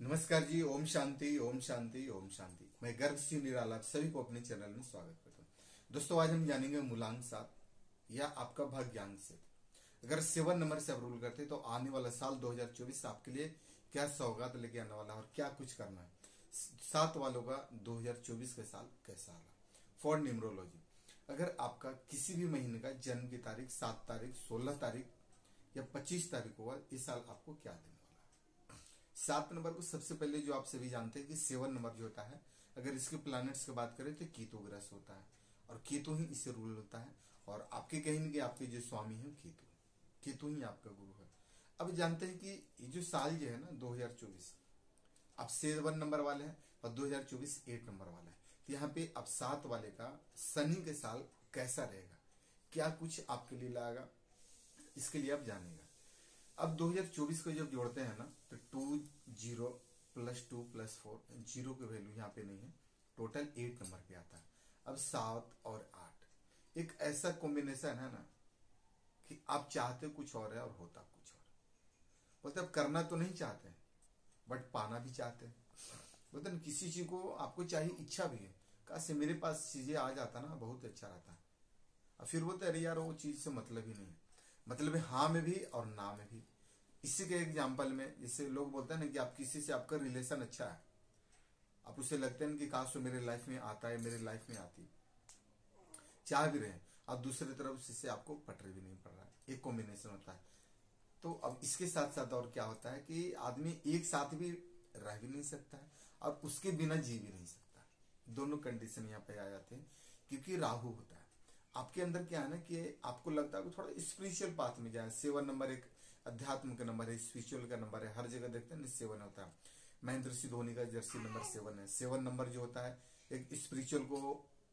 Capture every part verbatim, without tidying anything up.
नमस्कार जी। ओम शांति ओम शांति ओम शांति। मैं गर्ग सिंह निराला आप सभी को अपने चैनल में स्वागत करता हूँ। दोस्तों, आज हम जानेंगे मूलांक सात या आपका भाग्यांक से। अगर सेवन नंबर से आप रूल करते हैं तो आने वाला साल दो हज़ार चौबीस आपके लिए क्या सौगात लेके आने वाला है और क्या कुछ करना है। सात वालों का दो हज़ार चौबीस का साल कैसा रहा। फॉर न्यूमरोलॉजी, अगर आपका किसी भी महीने का जन्म की तारीख सात तारीख सोलह तारीख या पच्चीस तारीख होगा, इस साल आपको क्या देने वाला है। सात नंबर को सबसे पहले जो आप सभी जानते हैं कि सेवन नंबर जो होता है, अगर इसके प्लैनेट्स की बात करें तो केतु ग्रह होता है और केतु ही इससे रूल होता है। और आपके कहेंगे कि आपके जो स्वामी है केतु, केतु ही आपका गुरु है। अब जानते हैं कि ये जो साल जो है ना दो हज़ार चौबीस, आप सेवन नंबर वाले हैं और दो हज़ार चौबीस एट नंबर वाला है। तो यहाँ पे अब सात वाले का शनि के साल कैसा रहेगा, क्या कुछ आपके लिए लाएगा, इसके लिए आप जानेगा। अब दो हज़ार चौबीस को जब जोड़ते हैं ना तो two zero plus two plus four, zero की वैल्यू यहाँ पे नहीं है, टोटल एट नंबर पे आता है। अब सात और आठ एक ऐसा कॉम्बिनेशन है ना कि आप चाहते कुछ और है और होता कुछ और। मतलब करना तो नहीं चाहते हैं बट पाना भी चाहते हैं। मतलब किसी चीज को आपको चाहिए, इच्छा भी है, काश मेरे पास चीजें आ जाता ना बहुत अच्छा रहता है। और फिर बोलते अरे यार वो चीज से मतलब ही नहीं है। मतलब है हाँ में भी और ना में भी। इसी के एग्जाम्पल में जैसे लोग बोलते हैं ना कि आप किसी से आपका रिलेशन अच्छा है, आप उसे लगते हैं कि काश वो मेरे लाइफ में आता है, मेरे लाइफ में आती, चाह भी रहे, अब दूसरी तरफ इससे आपको पटरी भी नहीं पड़ रहा है, एक कॉम्बिनेशन होता है। तो अब इसके साथ साथ और क्या होता है कि आदमी एक साथ भी रह भी नहीं सकता है और उसके बिना जी भी नहीं सकता। दोनों कंडीशन यहाँ पे आ जाते हैं क्योंकि राहु होता है आपके अंदर। क्या है ना कि आपको लगता है कि थोड़ा स्पिरिचुअल पाथ में जाए। सेवन नंबर एक अध्यात्म का नंबर है, स्पिरिचुअल का नंबर है, हर जगह देखते हैं सेवन होता है। महेंद्र सिंह धोनी का जर्सी नंबर सेवन है। सेवन नंबर जो होता है एक स्पिरिचुअल को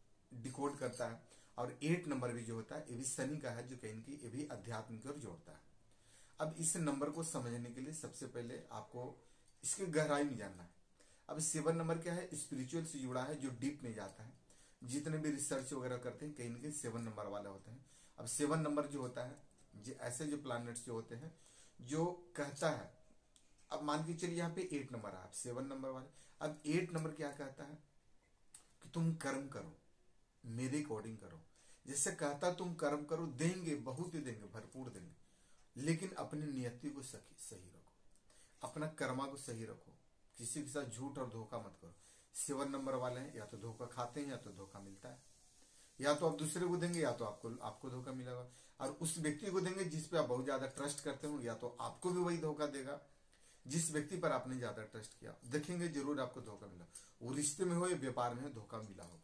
डिकोड करता है। और एट नंबर भी जो होता है ये भी शनि का है, जो कहीं की ये भी अध्यात्म की ओर जोड़ता है। अब इस नंबर को समझने के लिए सबसे पहले आपको इसकी गहराई में जानना है। अब सेवन नंबर क्या है, स्पिरिचुअल से जुड़ा है, जो डीप में जाता है। जितने भी रिसर्च वगैरह करते हैं कहीं ना कहीं सेवन नंबर वाले होते हैं। अब सेवन नंबर जो होता है, जो ऐसे जो प्लैनेट्स जो होते हैं जो कहता है, अब मान के चलिए यहाँ पे एट नंबर है, आप सेवन नंबर वाले। अब एट नंबर क्या कहता है कि तुम कर्म करो, मेरे अकॉर्डिंग करो। जैसे कहता तुम कर्म करो, देंगे बहुत ही देंगे, भरपूर देंगे, लेकिन अपनी नियति को सही सही रखो, अपना कर्मा को सही रखो, किसी के साथ झूठ और धोखा मत करो। सेवन नंबर वाले हैं या तो धोखा खाते हैं या तो धोखा मिलता है, या तो आप दूसरे को देंगे या तो आपको आपको धोखा मिलेगा। और उस व्यक्ति को देंगे जिस पे आप बहुत ज्यादा ट्रस्ट करते हो, या तो आपको भी वही धोखा देगा जिस व्यक्ति पर आपने ज्यादा ट्रस्ट किया। देखेंगे जरूर आपको धोखा मिला, वो रिश्ते में हो या व्यापार में हो, धोखा मिला होगा।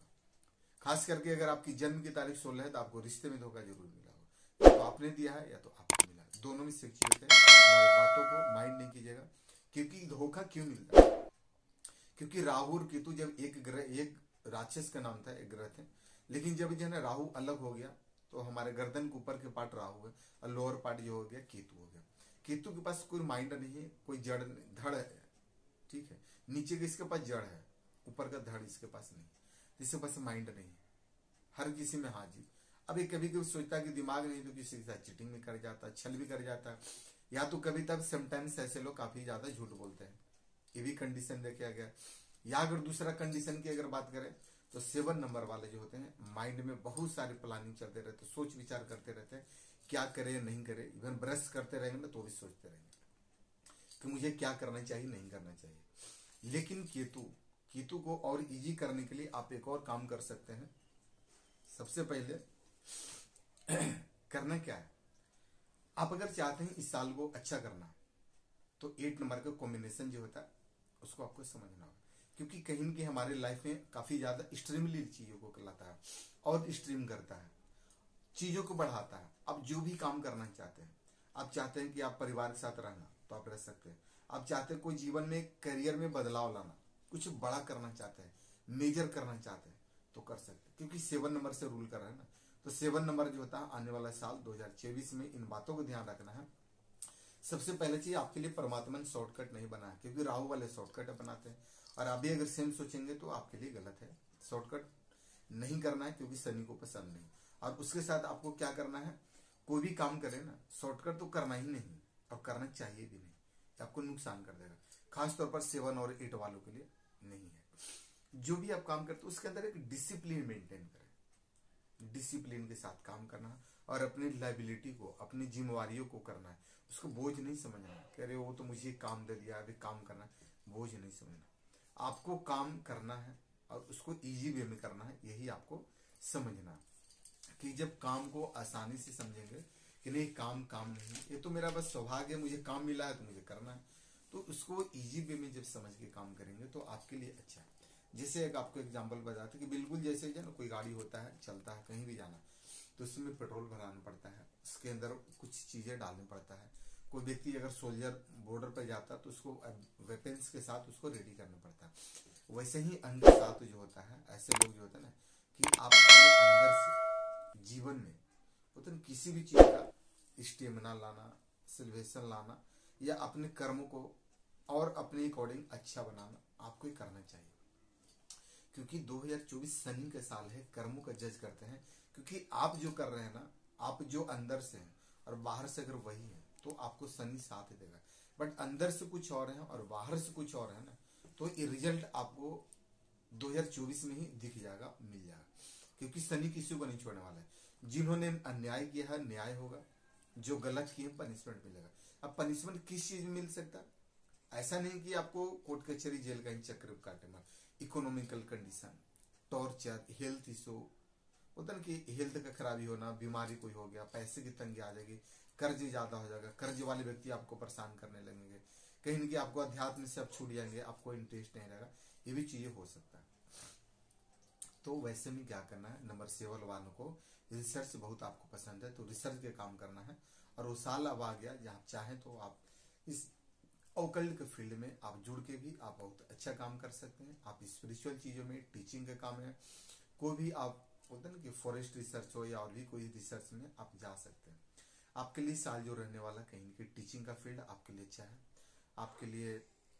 खास करके अगर आपकी जन्म की तारीख सोलह है तो आपको रिश्ते में धोखा जरूर मिला होगा। या तो आपने दिया है या तो आपको मिला, दोनों में से एक चीज है। हमारी बातों को माइंड नहीं कीजिएगा। क्योंकि धोखा क्यों मिलता है, क्योंकि राहु और केतु जब एक ग्रह, एक राक्षस का नाम था, एक ग्रह थे, लेकिन जब जो है ना राहु अलग हो गया तो हमारे गर्दन के ऊपर के पार्ट राहु है और लोअर पार्ट जो हो गया केतु हो गया। केतु के पास कोई माइंड नहीं है, कोई जड़ धड़ है, ठीक है, नीचे के इसके पास जड़ है, ऊपर का धड़ इसके पास नहीं, इसके पास माइंड नहीं है। हर किसी में हाजिर। अब ये कभी कभी सोचता है कि दिमाग नहीं तो किसी के साथ चीटिंग भी कर जाता है, छल भी कर जाता है, या तो कभी तब समटाइम्स ऐसे लोग काफी ज्यादा झूठ बोलते हैं, ये भी कंडीशन देखा गया। या अगर दूसरा कंडीशन की अगर बात करें तो सेवन नंबर वाले जो होते हैं माइंड में बहुत सारे प्लानिंग चलते रहते, सोच विचार करते रहते हैं, क्या करे नहीं करे। इवन ब्रश करते रहेंगे ना तो भी सोचते रहेंगे कि मुझे क्या करना चाहिए नहीं करना चाहिए। लेकिन केतु केतु को और इजी करने के लिए आप एक और काम कर सकते हैं। सबसे पहले करना क्या है, आप अगर चाहते हैं इस साल को अच्छा करना तो एट नंबर का कॉम्बिनेशन जो होता है उसको आपको समझना होगा। क्योंकि कहीं की हमारे लाइफ में काफी ज्यादा एक्सट्रीमली चीजों को लाता है और एक्सट्रीम करता है, चीजों को बढ़ाता है। आप जो भी काम करना चाहते हैं, आप चाहते हैं कि आप परिवार के साथ रहना तो आप रह सकते हैं। आप चाहते हैं कोई जीवन में करियर में बदलाव लाना, कुछ बड़ा करना चाहते हैं, मेजर करना चाहते हैं तो कर सकते हैं। क्योंकि सेवन नंबर से रूल कर रहा है ना, तो सेवन नंबर जो होता है आने वाला साल दो हज़ार चौबीस में इन बातों को ध्यान रखना है। सबसे पहले चीज आपके लिए परमात्मा ने शॉर्टकट नहीं बनाया, क्योंकि राहु वाले शॉर्टकट बनाते हैं और अभी अगर सेम सोचेंगे तो आपके लिए गलत है। शॉर्टकट नहीं करना है क्योंकि शनि को पसंद नहीं। और उसके साथ आपको क्या करना है, कोई भी काम करे ना शॉर्टकट तो करना ही नहीं और करना चाहिए भी नहीं, आपको नुकसान कर देगा। खासतौर पर सेवन और एट वालों के लिए नहीं है। जो भी आप काम करते हो उसके अंदर एक डिसिप्लिन मेंटेन करें, डिसिप्लिन के साथ काम करना और अपनी लाइबिलिटी को, अपनी जिम्मेवारियों को करना है। उसको बोझ नहीं समझना है कि अरे वो तो मुझे काम दे दिया, अभी काम करना है, बोझ नहीं समझना। आपको काम करना है और उसको इजी वे में करना है, यही आपको समझना है। कि जब काम को आसानी से समझेंगे कि नहीं काम काम नहीं, ये तो मेरा बस सौभाग्य है, मुझे काम मिला है तो मुझे करना है, तो उसको इजी वे में जब समझ के काम करेंगे तो आपके लिए अच्छा है। जैसे एक आपको एग्जांपल बताते कि बिल्कुल जैसे जो ना कोई गाड़ी होता है, चलता है, कहीं भी जाना तो उसमें पेट्रोल भराना पड़ता है, उसके अंदर कुछ चीजें डालना पड़ता है। कोई व्यक्ति अगर सोल्जर बॉर्डर पर जाता है तो उसको वेपन्स के साथ उसको रेडी करना पड़ता है। वैसे ही अंदर साथ जो होता है, ऐसे लोग जो होते हैं ना कि आप अपने अंदर से जीवन में होता है किसी भी चीज का स्टेमिना लाना, सिल्वेशन लाना या अपने कर्म को और अपने अकॉर्डिंग अच्छा बनाना आपको ही करना चाहिए। क्योंकि दो हज़ार चौबीस शनि का साल है, कर्मों का जज करते हैं। क्योंकि आप जो कर रहे हैं ना, आप जो अंदर से हैं और बाहर से अगर वही है तो आपको शनि साथ ही देगा। बट अंदर से कुछ और है और बाहर से कुछ और है ना, तो ये रिजल्ट आपको दो हज़ार चौबीस में ही दिख जाएगा, मिल जाएगा। क्योंकि शनि किसी को नहीं छोड़ने वाला है। जिन्होंने अन्याय किया है न्याय होगा, जो गलत किए पनिशमेंट मिलेगा। अब पनिशमेंट किस चीज में मिल सकता है? ऐसा नहीं कि आपको कोर्ट कचहरी जेल का ही चक्र काटेगा। Economical condition, torture, health issue होता है कि हेल्थ का खराबी होना, बीमारी कोई हो गया, पैसे की तंगी आ जाएगी, कर्ज ज्यादा हो जाएगा, कर्ज वाले व्यक्ति आपको परेशान करने लगेंगे, कहीं ना कहीं आपको अध्यात्म से आप छूट जाएंगे, आपको इंटरेस्ट नहीं रहेगा, ये भी चीजें हो सकता है। तो वैसे में क्या करना है, नंबर सेवन वालों को रिसर्च बहुत आपको पसंद है तो रिसर्च के काम करना है। और वो साल अब आ गया जहाँ आप चाहें तो आप इस ऑकल्ट के फील्ड में आप जुड़ के भी आप बहुत अच्छा काम कर सकते हैं। आप स्पिरिचुअल चीजों में, टीचिंग का काम है, कोई भी आप बोलते हैं ना कि फॉरेस्ट रिसर्च हो या और भी कोई रिसर्च में आप जा सकते हैं। आपके लिए साल जो रहने वाला कहीं की टीचिंग का फील्ड आपके लिए अच्छा है। आपके लिए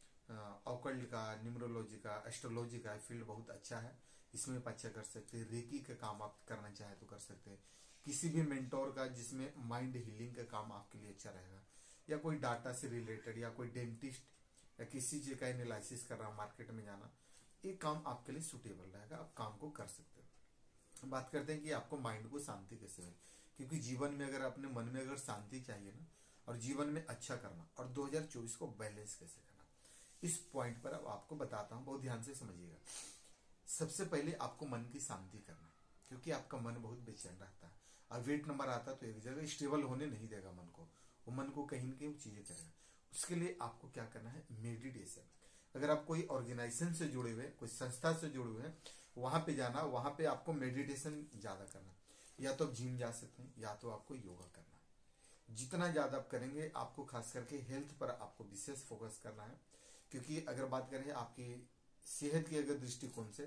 ऑकल्ट का, न्यूमरोलॉजी का, एस्ट्रोलॉजी का फील्ड बहुत अच्छा है, इसमें आप अच्छा कर सकते हैं। रेकी का काम आप करना चाहे तो कर सकते हैं। किसी भी मेंटोर का जिसमें माइंड हीलिंग का काम आपके लिए अच्छा रहेगा, या कोई डाटा से रिलेटेड, या कोई डेंटिस्ट या किसी चीज का एनालिसिस कर रहा मार्केट में जाना, ये काम आपके लिए सुटेबल रहेगा, आप काम को कर सकते हो। बात करते हैं कि आपको माइंड को शांति कैसे मिले, क्योंकि जीवन में अगर अपने मन में अगर शांति चाहिए ना और जीवन में अच्छा करना और दो हज़ार चौबीस को बैलेंस कैसे करना, इस पॉइंट पर अब आपको बताता हूँ, बहुत ध्यान से समझिएगा। सबसे पहले आपको मन की शांति करना, क्योंकि आपका मन बहुत बेचैन रहता है और वेट नंबर आता तो एक जगह स्टेबल होने नहीं देगा मन को, वो मन को कहीं न कहीं चीजें करेगा। उसके लिए आपको क्या करना है, मेडिटेशन। अगर आप कोई ऑर्गेनाइजेशन से जुड़े हुए, कोई संस्था से जुड़े हुए हैं, वहां पे जाना, वहां पे आपको मेडिटेशन ज्यादा करना। या तो आप जिम जा सकते हैं या तो आपको योगा करना। जितना ज्यादा आप करेंगे, आपको खास करके हेल्थ पर आपको विशेष फोकस करना है। क्योंकि अगर बात करें आपकी सेहत के अगर दृष्टिकोण से,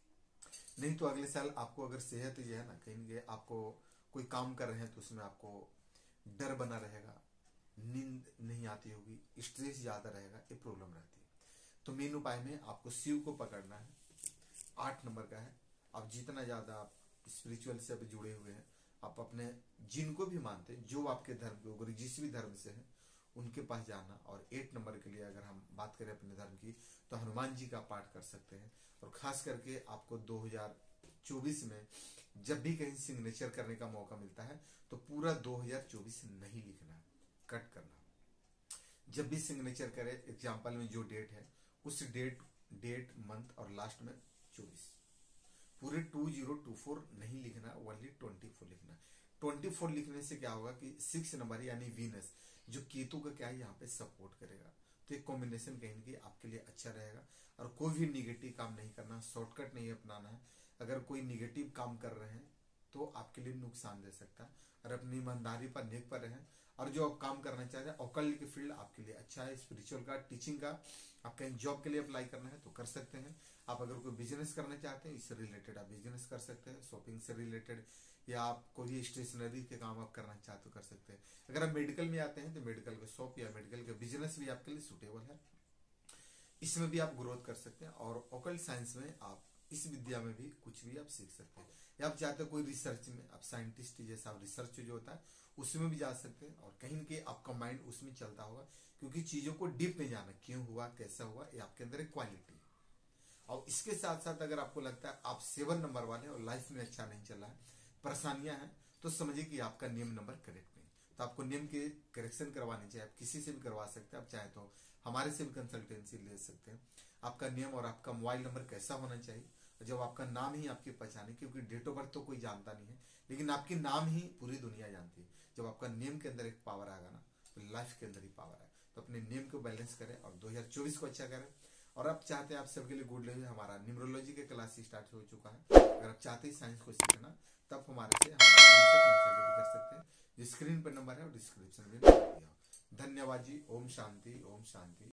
नहीं तो अगले साल आपको अगर सेहत जो है ना, कहीं आपको कोई काम कर रहे हैं तो उसमें आपको डर बना रहेगा, नींद नहीं आती होगी, स्ट्रेस ज्यादा रहेगा, ये प्रॉब्लम रहती है। तो मेन उपाय में आपको शिव को पकड़ना है, आठ नंबर का है। आप जितना ज्यादा आप स्पिरिचुअल से भी जुड़े हुए हैं, आप अपने जिनको भी मानते हैं, जो आपके धर्म के अगर जिस भी धर्म से है उनके पास जाना। और एट नंबर के लिए अगर हम बात करें अपने धर्म की, तो हनुमान जी का पाठ कर सकते हैं। और खास करके आपको दो हज़ार चौबीस में जब भी कहीं सिग्नेचर करने का मौका मिलता है तो पूरा दो हज़ार चौबीस नहीं लिखना, कट करना। जब भी सिग्नेचर करे, एग्जाम्पल में जो डेट है उस डेट डेट मंथ और लास्ट में चौबीस, पूरे टू जीरो टू फोर नहीं लिखना, ओनली ट्वेंटी फोर लिखना। ट्वेंटी फोर लिखने से क्या होगा कि सिक्स नंबर यानी वीनस जो केतु का क्या है यहाँ पे सपोर्ट करेगा, तो एक कॉम्बिनेशन कहीं ना आपके लिए अच्छा रहेगा। और कोई भी निगेटिव काम नहीं करना, शॉर्टकट नहीं अपनाना है। अगर कोई निगेटिव काम कर रहे हैं तो आपके लिए नुकसान दे सकता है, और अपनी ईमानदारी पर नेक पर रहें। और जो आप काम करना चाहते हैं, ऑकल्ट की फील्ड आपके लिए अच्छा है, स्पिरिचुअल का, टीचिंग का, आप कहीं जॉब के लिए अप्लाई करना है तो कर सकते हैं। आप अगर कोई बिजनेस करना चाहते हैं, इससे रिलेटेड आप बिजनेस कर सकते हैं, शॉपिंग से रिलेटेड, या आप कोई स्टेशनरी के काम आप करना चाहते तो कर सकते हैं। अगर आप मेडिकल में आते हैं तो मेडिकल का शॉप या मेडिकल का बिजनेस भी आपके लिए सुटेबल है, इसमें भी आप ग्रोथ कर सकते हैं। और ऑकल्ट साइंस में आप इस विद्या में भी कुछ भी आप सीख सकते हैं। या आप चाहते हो कोई रिसर्च में, आप साइंटिस्ट जैसा आप रिसर्च जो होता है उसमें भी जा सकते हैं, और कहीं ना कहीं आपका माइंड उसमें चलता होगा, क्योंकि चीजों को डीप में जाना, क्यों हुआ, कैसा हुआ, ये आपके अंदर एक क्वालिटी है। और इसके साथ साथ अगर आपको लगता है आप सेवन नंबर वाले और लाइफ में अच्छा नहीं चला है, परेशानियां हैं, तो समझिए कि आपका नियम नंबर करेक्ट नहीं। तो आपको नियम के करेक्शन करवाने चाहिए। आप किसी से भी करवा सकते हैं, आप चाहे तो हमारे से भी कंसल्टेंसी ले सकते हैं। आपका नियम और आपका मोबाइल नंबर कैसा होना चाहिए, जब आपका नाम ही आपकी पहचाने, क्योंकि डेट ऑफ बर्थ तो कोई जानता नहीं है, लेकिन आपकी नाम ही पूरी दुनिया जानती है। जब आपका नेम के अंदर एक पावर आएगा ना, तो लाइफ के अंदर ही पावर है। तो अपने नेम को बैलेंस करें और दो हज़ार चौबीस को अच्छा करें। और आप चाहते हैं आप सबके लिए गुड न्यूज, हमारा न्यूमरोलॉजी के क्लास स्टार्ट हो चुका है। अगर आप चाहते हैं साइंस को सीखना, तब हमारे से कंसल्ट कर सकते हैं। जो स्क्रीन पर नंबर है वो डिस्क्रिप्शन में दिया। धन्यवाद जी। ओम शांति, ओम शांति।